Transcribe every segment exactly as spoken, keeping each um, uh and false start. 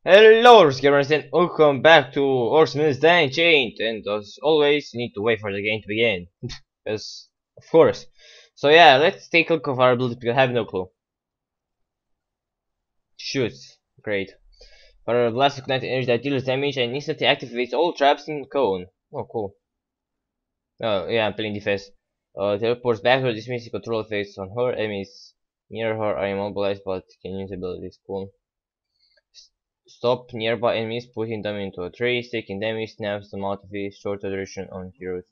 Hello, gamers, and welcome back to Horseman's Die Unchained. And as always, you need to wait for the game to begin. Because, of course. So yeah, let's take a look of our ability because I have no clue. Shoot. Great. For a blast of kinetic energy that deals damage and instantly activates all traps in cone. Oh, cool. Oh, yeah, I'm playing defense. Uh, teleports backward, dismissing control effects on her enemies. Near her are immobilized but can use abilities. Cool. Stop nearby enemies, putting them into a tree, taking damage, snaps them out of a shorter duration on heroes.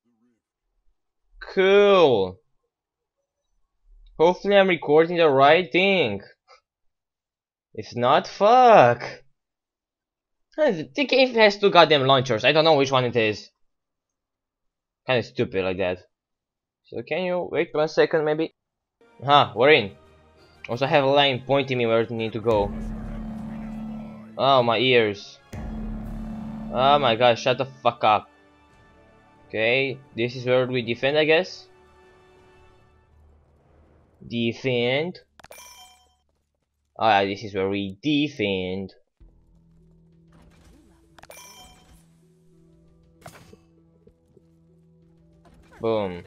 Cool! Hopefully I'm recording the right thing. If not, fuck! The game has two goddamn launchers, I don't know which one it is. Kinda stupid like that. So can you wait one second maybe? Huh, we're in. Also have a line pointing me where I need to go. Oh, my ears. Oh my god, shut the fuck up. Okay, this is where we defend, I guess. Defend. Ah, this is where we defend. Boom.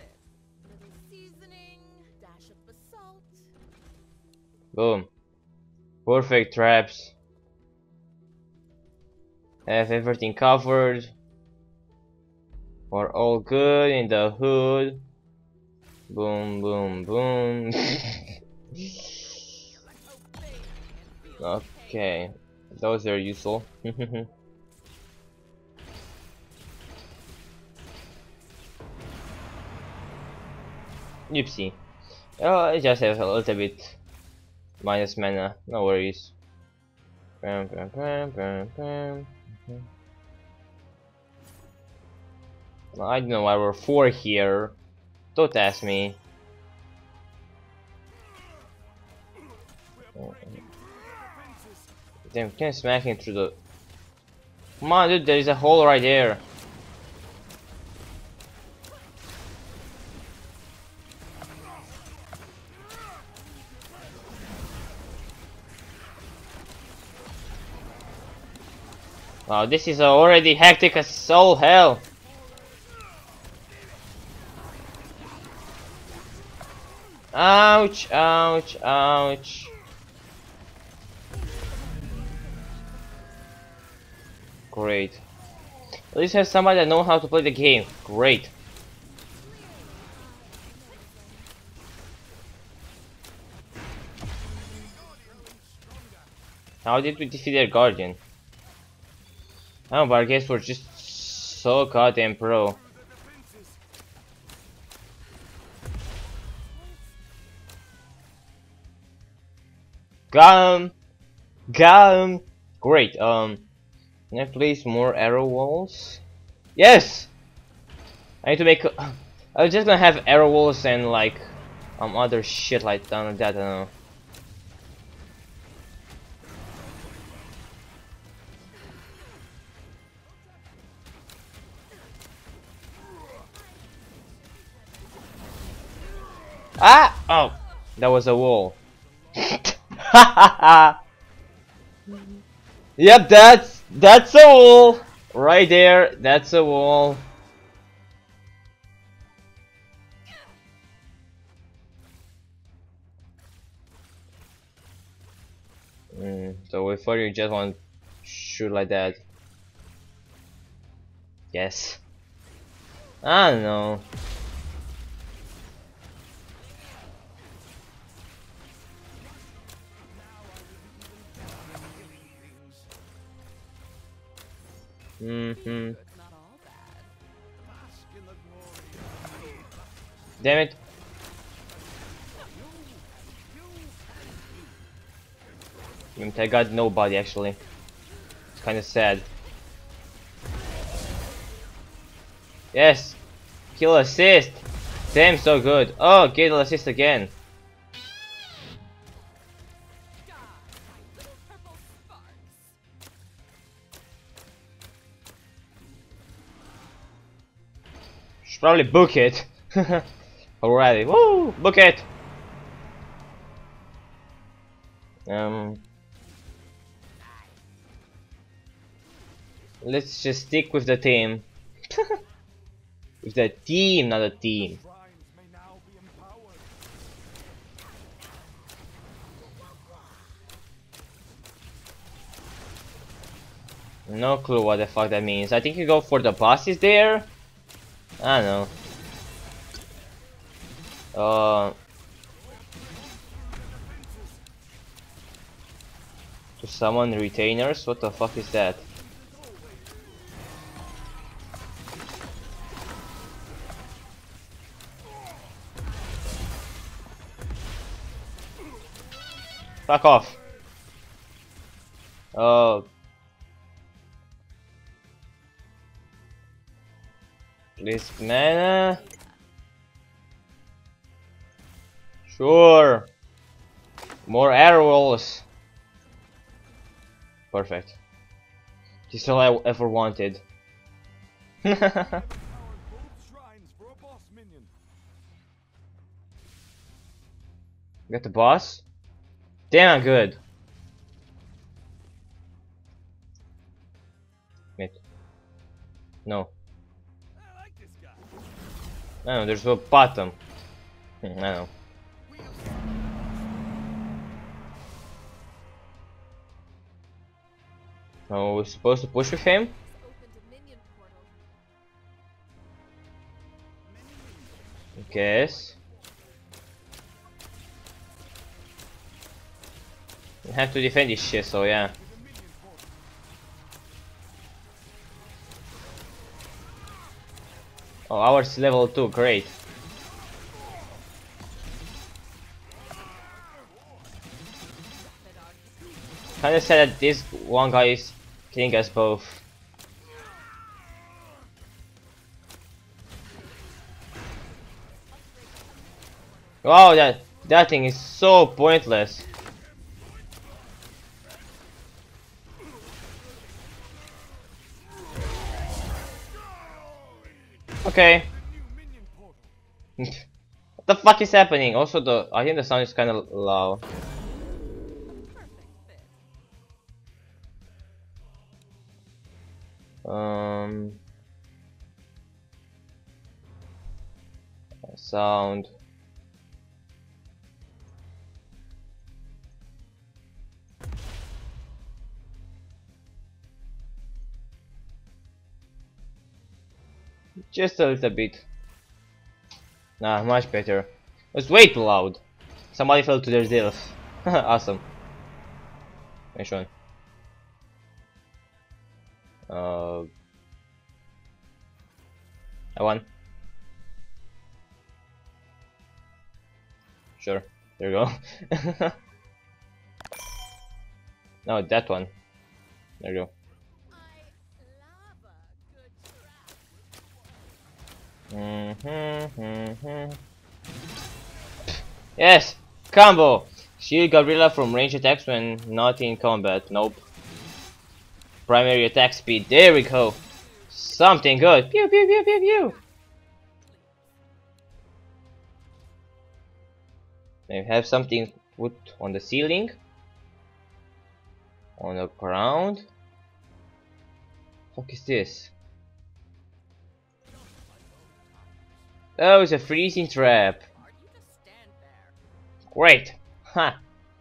Boom. Perfect traps. Have everything covered. We're all good in the hood. Boom, boom, boom. Okay, those are useful. Oopsie. Oh, I just have a little bit minus mana. No worries. Bam, bam, bam, bam, bam. I don't know why we're four here. Don't ask me. Damn, can't smack him through the. Come on, dude, there is a hole right there. Wow, this is already hectic as all hell. Ouch, ouch, ouch. Great. At least have somebody that knows how to play the game. Great. How did we defeat their guardian? Oh, but I guess we're just so goddamn pro. Got him! Got him! Great, um... can I place more arrow walls? Yes! I need to make... I was just gonna have arrow walls and like... um, other shit like that, I don't know. Ah! Oh! That was a wall. Yep, that's that's a wall right there. That's a wall. Mm, so if you just want to shoot like that, yes. I don't know. Mm-hmm. Damn it. I got nobody actually. It's kinda sad. Yes! Kill assist! Damn, so good. Oh, kill assist again. Should probably book it. Alrighty, woo! Book it! Um. Let's just stick with the team. With the team, not a team. No clue what the fuck that means. I think you go for the bosses there. I don't know. Uh, to summon retainers? What the fuck is that? Fuck off. Uh, please mana. Sure. More air walls. Perfect. This is all I ever wanted. Got the boss? Damn good. Wait. No. No, there's a bottom. I don't know. Oh, we're supposed to push with him? Guess. We have to defend this shit, so yeah. Oh, ours level two, great. Kinda sad that this one guy is killing us both. Wow, that that thing is so pointless. Okay. What the fuck is happening? Also, the I think the sound is kind of low. Um, sound. Just a little bit. Nah, much better. It was way too loud. Somebody fell to their death. Awesome. Which one? Uh, I won. Sure. There you go. No, that one. There you go. Mm-hmm, mm-hmm. Yes! Combo! Shield Gorilla from range attacks when not in combat. Nope. Primary attack speed. There we go. Something good. Pew pew pew pew pew. Maybe have something put on the ceiling. On the ground. What the fuck is this? Oh, it's a freezing trap. Great. Huh.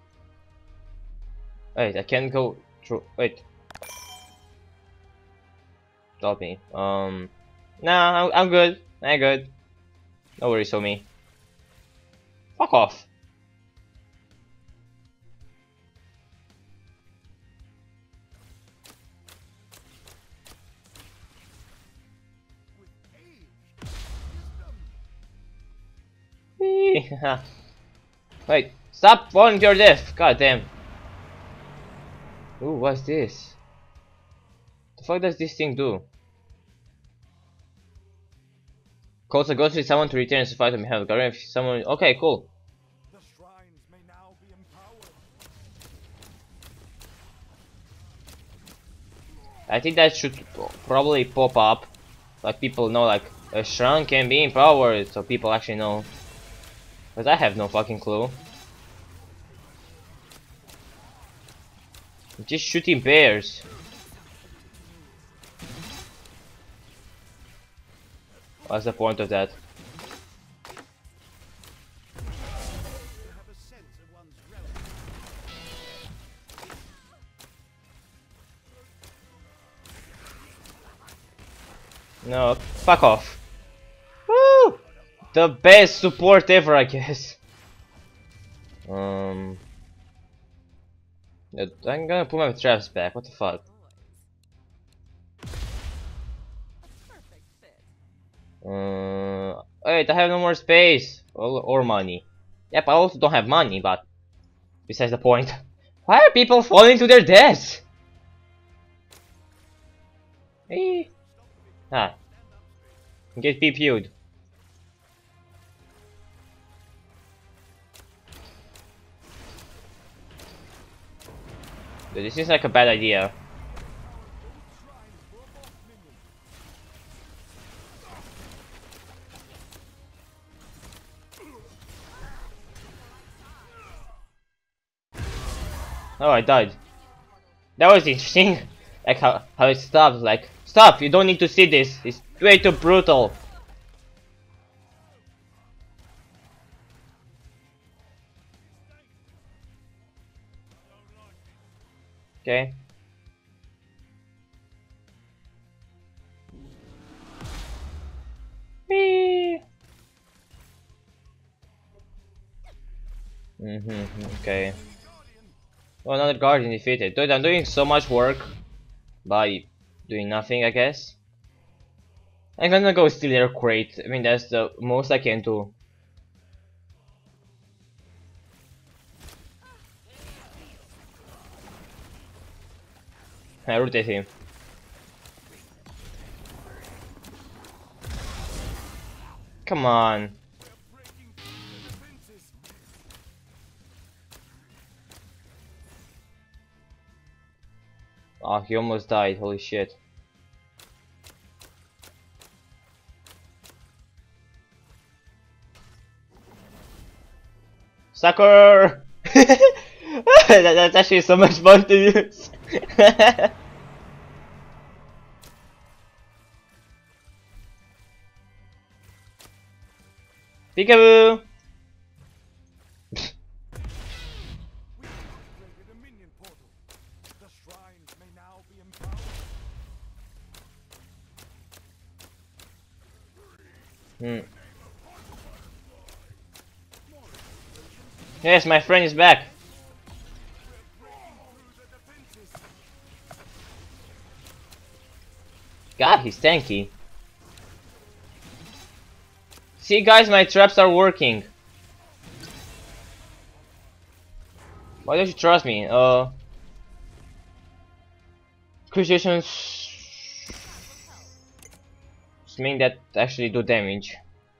Wait, I can't go through. Wait. Stop me. Um. Nah, I'm, I'm good. I'm good. No worries on me. Fuck off. Wait, stop falling to your death! God damn. Ooh, what's this? The fuck does this thing do? Calls a ghost with someone to return to fight and have Garen if someone. Okay, cool. The shrines may now be empowered. I think that should probably pop up. Like people know like a shrine can be empowered, so people actually know. Because I have no fucking clue. I'm just shooting bears. What's the point of that? No, fuck off. Woo! The best support ever, I guess. Um, I'm gonna put my traps back. What the fuck? Uh, wait, I have no more space or, or money. Yep, I also don't have money, but besides the point. Why are people falling to their deaths? Hey. Ah. Get P P-U'd. Dude, this seems like a bad idea. Oh, I died. That was interesting. Like how, how it stopped. Like, stop! You don't need to see this. It's way too brutal. Okay. Whee! Mm-hmm, okay. Oh, another guardian defeated. Dude, I'm doing so much work by doing nothing, I guess. I'm gonna go steal their crate. I mean, that's the most I can do. I rotate him. Come on. Oh, he almost died. Holy shit. Sucker! that, that's actually so much fun to use. Peekaboo! Hmm. Yes, my friend is back. God, he's tanky. See, guys, my traps are working. Why don't you trust me? Uh, cruciations mean that actually do damage.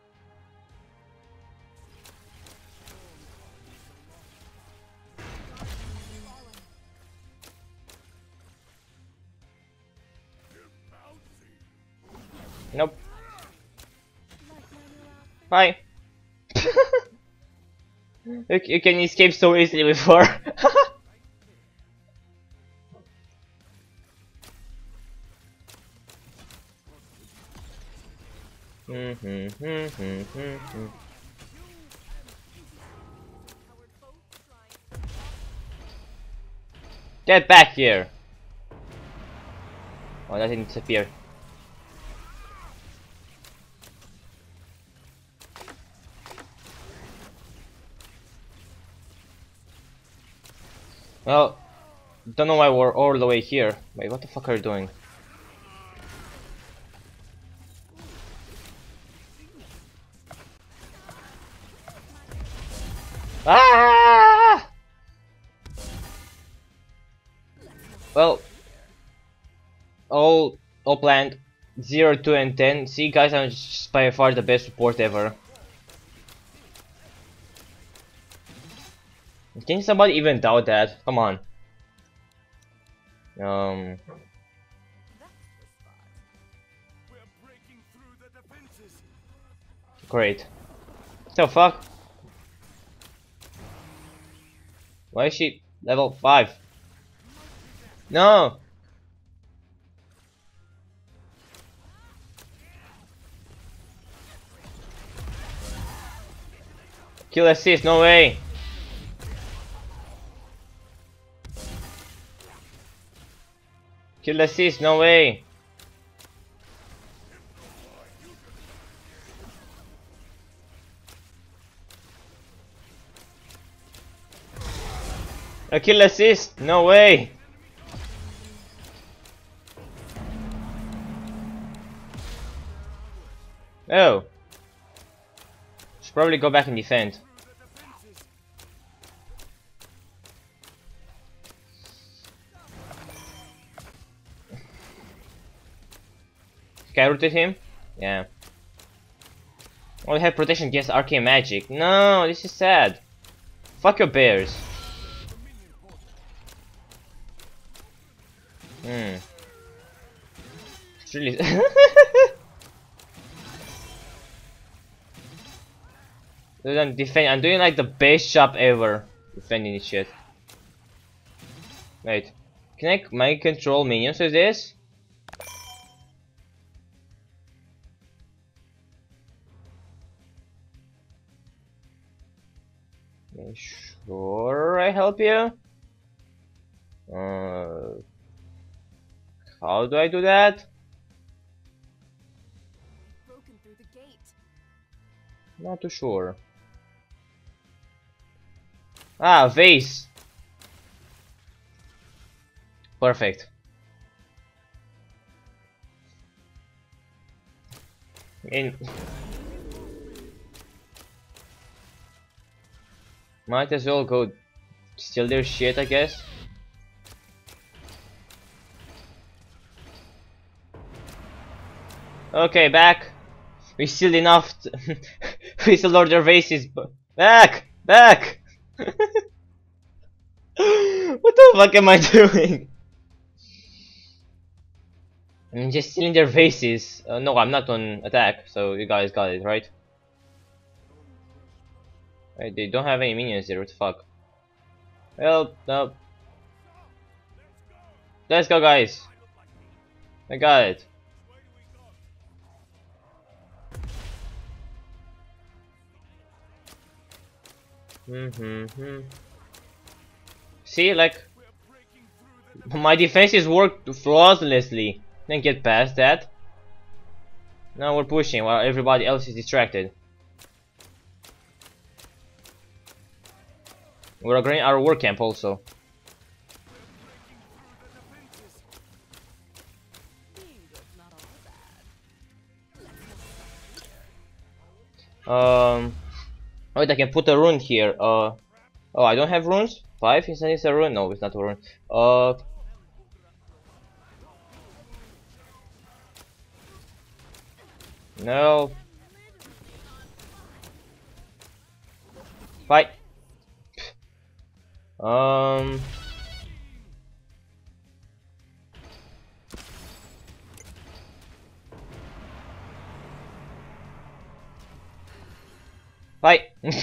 Nope. Bye. you, you can escape so easily before. Get back here! Oh, that didn't disappear. Well, don't know why we're all the way here. Wait, what the fuck are you doing? Ah! Well, all all planned. Zero, two, and ten. See, guys, I'm just by far the best support ever. Can somebody even doubt that? Come on. Um. Great. What the fuck? Why is she level five? No! Kill assist, no way. Kill assist, no way. A kill assist, no way. Oh. Should probably go back and defend. Can I rotate him? Yeah. Only have protection against arcane magic. No, this is sad. Fuck your bears. Hmm. It's really. I'm defend. I'm doing like the best job ever defending this shit. Wait, can I mind control minions with this? Sure, I help you. Uh, how do I do that? Broken through the gate. Not too sure. Ah, vase. Perfect. In might as well go steal their shit, I guess. Okay, back. We still enough. We still load their vases. Back, back. What the fuck am I doing? I'm just stealing their vases. Uh, no, I'm not on attack, so you guys got it, right? Right, they don't have any minions there, what the fuck? Well, no. Let's go, guys. I got it. Mm-hmm. See, like, my defenses worked flawlessly. Didn't get past that. Now we're pushing while everybody else is distracted. We're agreeing our work camp also. Um, wait, I can put a rune here. Uh, oh, I don't have runes. Five? Is it a rune? No, it's not a rune. Uh, no. Fight. Um. Fight.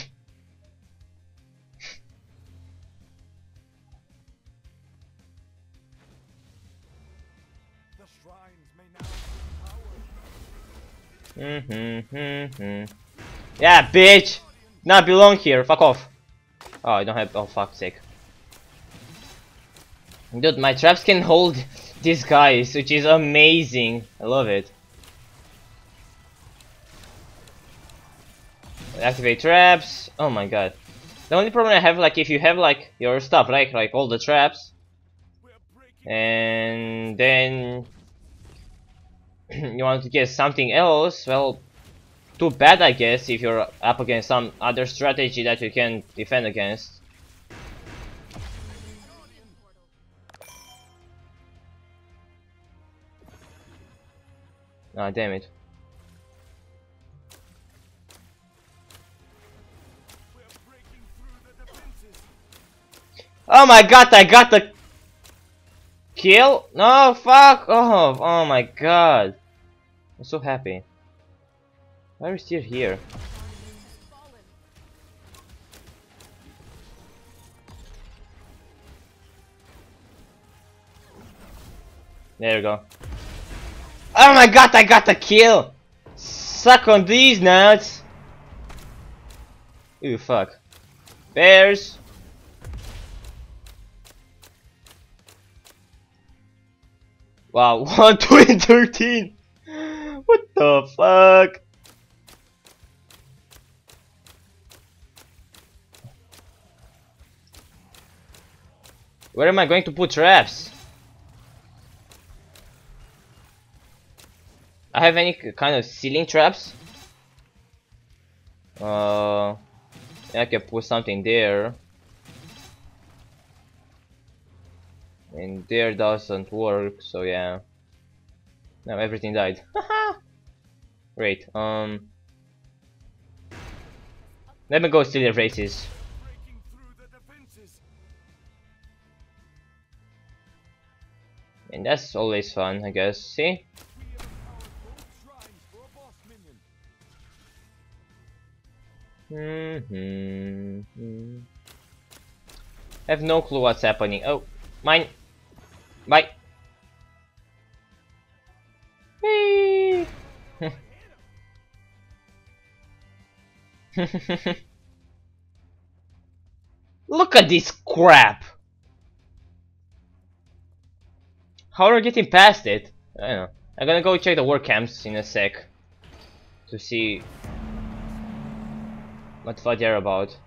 Mm-hmm, mm-hmm. Yeah, bitch! Not belong here, fuck off. Oh, I don't have, oh fuck's sake. Dude, my traps can hold these guys, which is amazing. I love it. Activate traps. Oh my god. The only problem I have, like, if you have like your stuff, like like all the traps, and then you want to get something else, well, too bad, I guess, if you're up against some other strategy that you can defend against. Ah, damn it. Oh my god, I got the kill? No, fuck off. Oh my god. I'm so happy. Why are we still here? There we go. Oh my god, I got the kill! Suck on these nuts! Ooh, fuck. Bears! Wow, one, two, and thirteen! What the fuck? Where am I going to put traps? I have any kind of ceiling traps? Uh, I can put something there. And there doesn't work, so yeah. Now everything died. Great. Um, let me go steal the races. And that's always fun, I guess. See? Mm-hmm. Mm-hmm. I have no clue what's happening. Oh, mine. Bye. Whee! Look at this crap! How are we getting past it? I don't know. I'm gonna go check the work camps in a sec to see what the fuck they're about.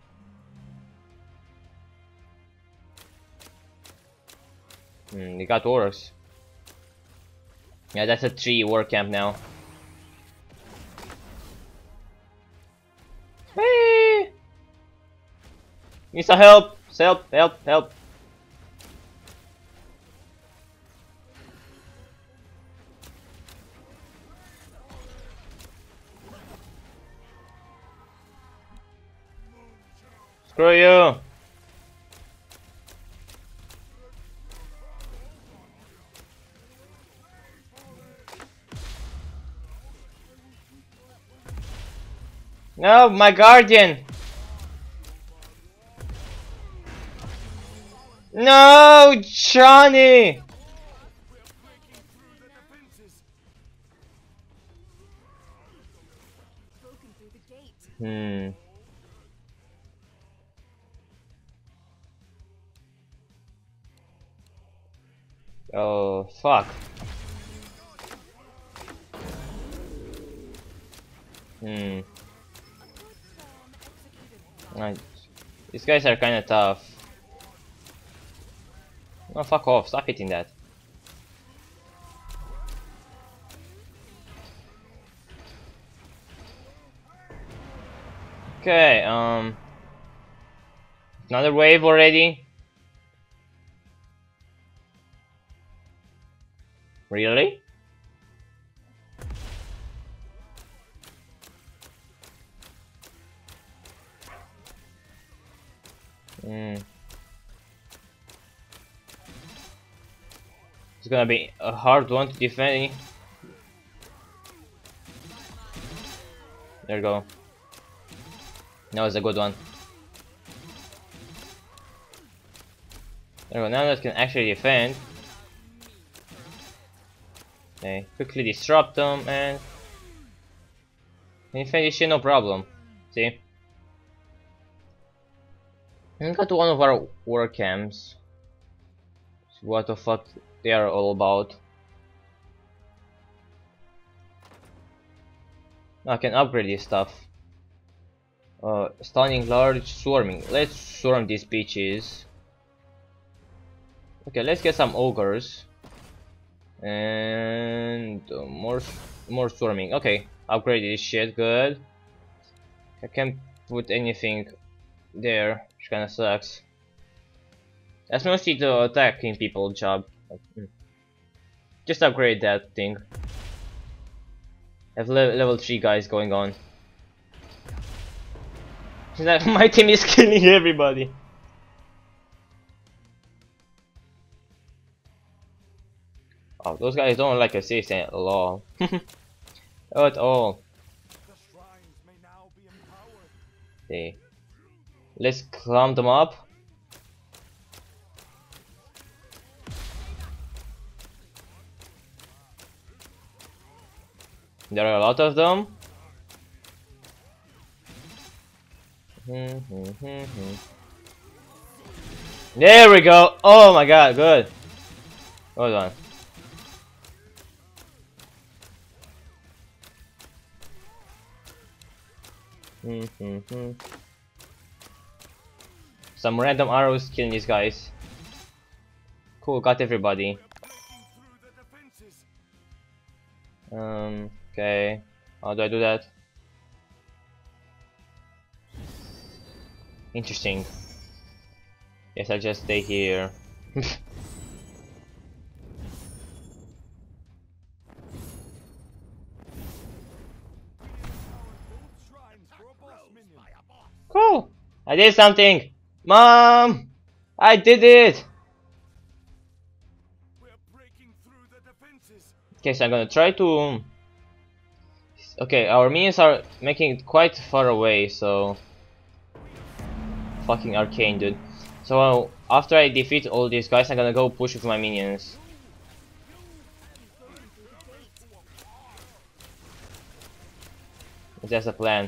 Hmm, they got orcs. Yeah, that's a three work camp now. Hey! Need some help! Help! Help! Help! Screw you! No, my guardian! No, Johnny! Broken through the gate. Hmm. Oh, fuck. Hmm. Right. These guys are kinda tough. Oh, fuck off. Stop hitting that. Okay, um... another wave already? Really? Hmm. It's gonna be a hard one to defend. There you go. That was a good one. There we go. Now that can actually defend. Okay, quickly disrupt them and and finish it, no problem. See? And got to one of our work camps. See what the fuck they are all about. I can upgrade this stuff. Uh, stunning, large, swarming. Let's swarm these bitches. Okay, let's get some ogres. And uh, more more swarming. Okay, upgrade this shit. Good. I can't put anything there, which kinda sucks. That's mostly the attacking people job. Just upgrade that thing. I have le level three guys going on. My team is killing everybody. Oh, those guys don't like assassin at all. At all. Okay. Let's climb them up. There are a lot of them. There we go. Oh my god, good. Hold on. Some random arrows killing these guys. Cool, got everybody. Um, okay. How do I do that? Interesting. Yes, I'll just stay here. Cool! I did something! Mom! I did it! Okay, so I'm gonna try to... Okay, our minions are making it quite far away, so... Fucking arcane, dude. So, uh, after I defeat all these guys, I'm gonna go push with my minions. That's the plan.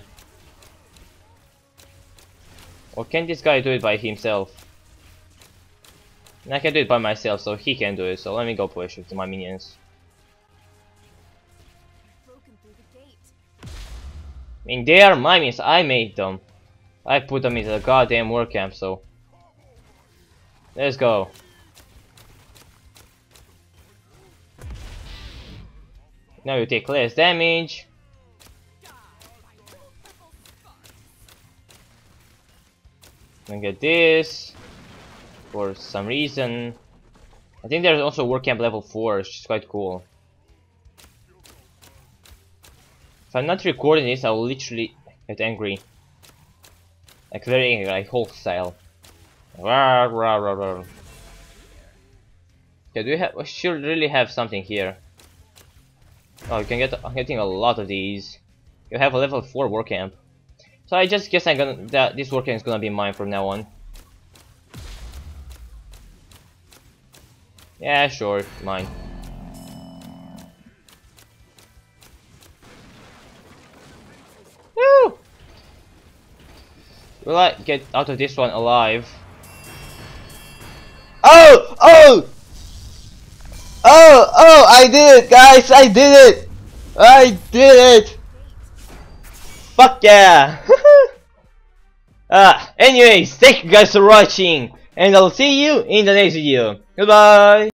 Or can this guy do it by himself? I can do it by myself, so he can do it. So let me go push with my minions. I mean, they are my minions. I made them. I put them into the goddamn work camp. So let's go. Now you take less damage. And get this for some reason. I think there's also work camp level four, which is quite cool. If I'm not recording this, I will literally get angry, like very angry, like Hulk style. Rah, rah, rah, rah. Okay, do we have? We should really have something here. Oh, you can get. I'm getting a lot of these. You have a level four work camp. So I just guess I'm gonna that this work camp is gonna be mine from now on. Yeah, sure, mine. Woo! Will I get out of this one alive? Oh! Oh! Oh! Oh! I did it, guys! I did it! I did it! Fuck yeah! Ah, anyways, thank you guys for watching, and I'll see you in the next video. Goodbye!